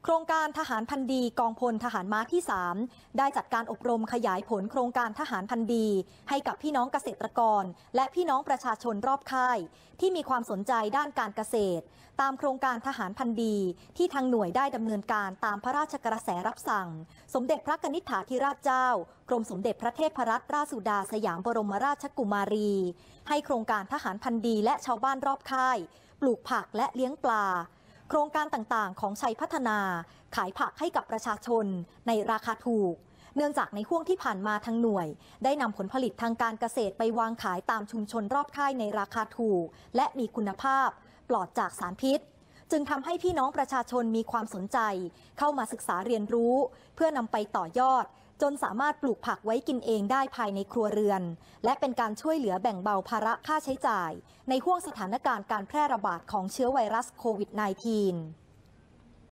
โครงการทหารพันดีกองพลทหารม้าที่ 3ได้จัดการอบรมขยายผลโครงการทหารพันดีให้กับพี่น้องเกษตรกรและพี่น้องประชาชนรอบค่ายที่มีความสนใจด้านการเกษตรตามโครงการทหารพันดีที่ทางหน่วยได้ดำเนินการตามพระราชกระแสรับสั่งสมเด็จพระกนิษฐาธิราชเจ้ากรมสมเด็จพระเทพรัตนราชสุดาสยามบรมราชกุมารีให้โครงการทหารพันดีและชาวบ้านรอบค่ายปลูกผักและเลี้ยงปลาโครงการต่างๆของชัยพัฒนาขายผักให้กับประชาชนในราคาถูกเนื่องจากในห่วงที่ผ่านมาทางหน่วยได้นำผลผลิตทางการเกษตรไปวางขายตามชุมชนรอบค่ายในราคาถูกและมีคุณภาพปลอดจากสารพิษจึงทำให้พี่น้องประชาชนมีความสนใจเข้ามาศึกษาเรียนรู้เพื่อนำไปต่อยอดจนสามารถปลูกผักไว้กินเองได้ภายในครัวเรือนและเป็นการช่วยเหลือแบ่งเบาภาระค่าใช้จ่ายในห่วงสถานการณ์การแพร่ระบาดของเชื้อไวรัสโควิด -19